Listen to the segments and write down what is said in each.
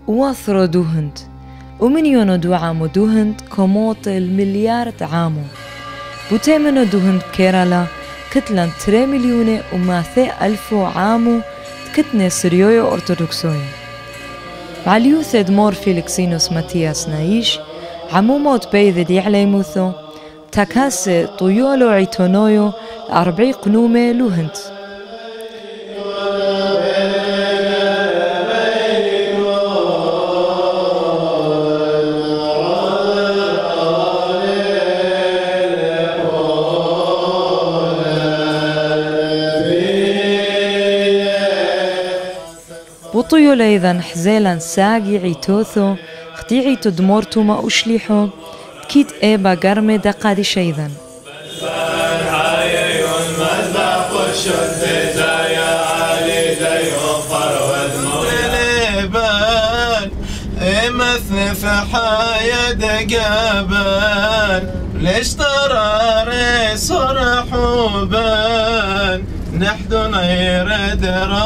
واثرو دوهند ومن دوعامو دوهند كوموت المليار عامو بوتيمنو دوهند كيرالا كتلان 3 مليون وماثي ألفو عامو تكتني سريويو أرثوذكسوي معليوث دمور فيلكسينوس ماتياس نايش عموموت بيذ دي عليموثو تاكاس طيولو عيتونويو 40 قنومة لوهند بطيو ليذن حزيلان ساقي عيتوثو ختيعي تدمورتو ما أشليحو كيت إيبا قرمي دقادي شيذن مثل فحايا دقابان ليش ترى صرحوبان نحدنا يرد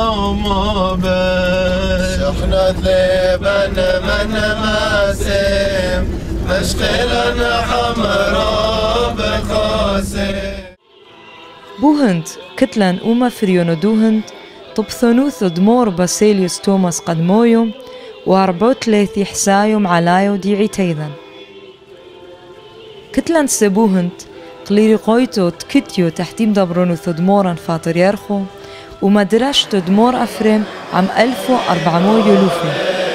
روموبان شحنة ذيبان من ماسم مشقلنا حمراء بقاسم بوهند كتلان أوما فريونو دوهند طبثونوث دمور باسيليوس توماس قدمويو واربوت ليثي حسايو معلايو ديعي تيذن كتلان سبوهند قليري قويتو تكتيو تحتيم دبرونو ثدمورا فاطريارخو ومدراش تدمور أفريم عام 1400 يلوفي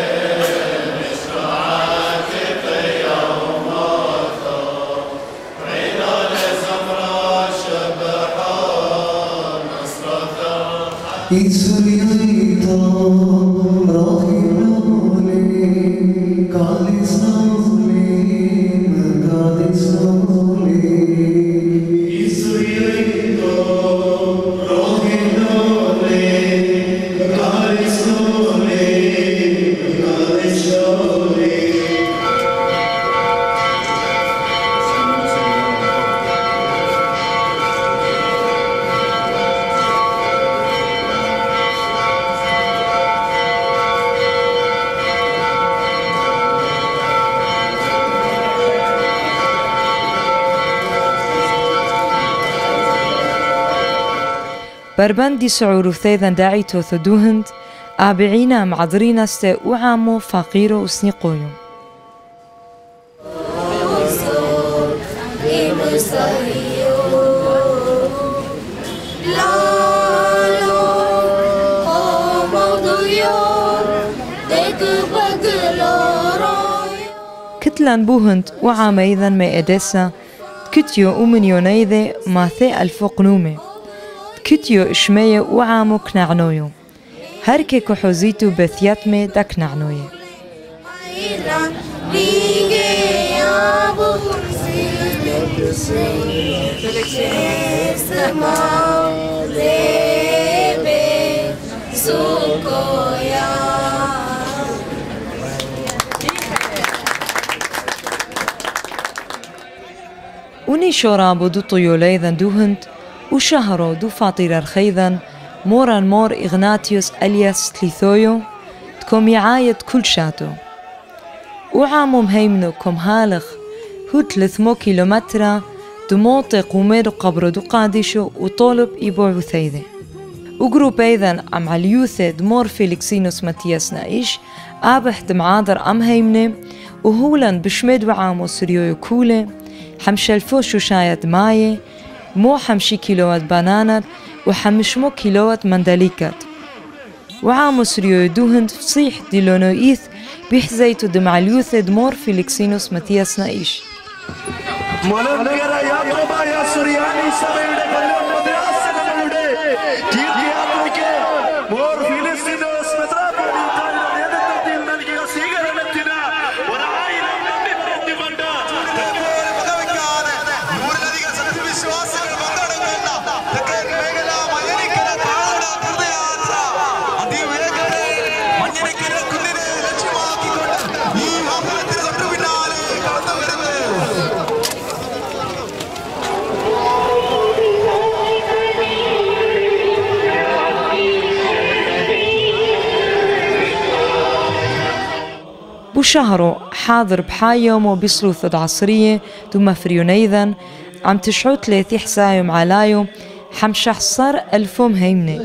بربندي سعورو ثيذن داعي توثدوهند آبعينا معذرينا استي وعامو فقيرو وسنقويو كتلان بوهند وعاميذن ما إدسا كتيو أمنيونيذي ماثي ألف قنومي كتيو إشمية وعامو كنعنويو هركي كحوزيتو بثياتمي دا كنعنوية وني شورابو دو طيوليذن دوهند وشهرو دو فاطير الخيذن موران مور إغناتيوس ألياس تليثويو تكم يعايد كل شاتو وعامو مهيمنو كم هالخ هو 300 كيلومترا دموطي قوميرو قبرو دو قادشو وطولب إبوعو ثيذي وقروب أيضا عم عليوثي دمور فيلكسينوس ماتياس نايش آبح دمعادر أم هيمني وهولن بشميد وعامو سريويو كولي حمشلفو شوشاية مايه مو حمشي كيلوات بانانات وحمشمو كيلوات مندليكات وعامو سريو دوهند فصيح ديلونو إيث بيحزيتو دمعليوث دمور فيلكسينوس ماتياس نايش وشهروا حاضر بحايم وبيصلوا ثد عصرية دوما فريونيذن عم تشعو 3 حسايم علايو حمشح صار 1000 هيمنة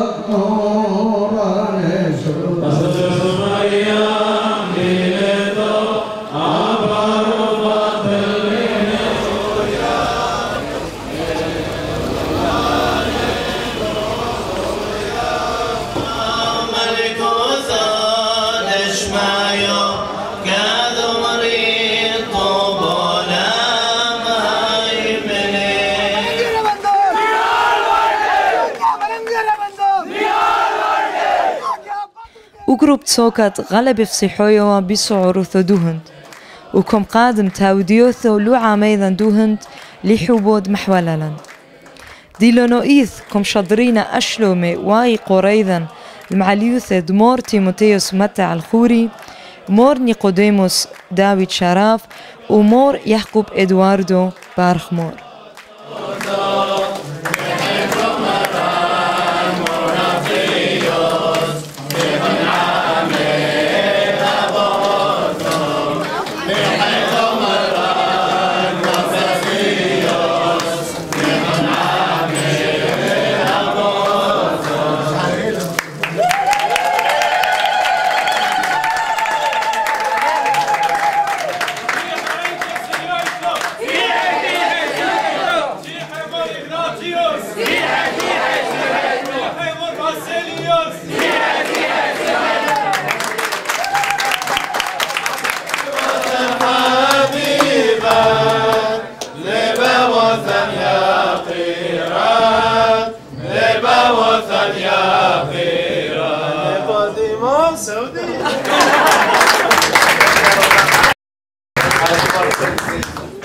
وقروب تسوكت غلب فصيحويو بيسعورو ثدوهند وكم قادم تاوديوثو لو عاميذن دوهند لحوبود محوللن ديلونو إيث كم شضرينا أشلومي واي قريذن المعليوث دمور تيموتيوس متع الخوري مور نيقوديموس داويد شراف ومور يحكوب إدواردو بارخمور Saudi.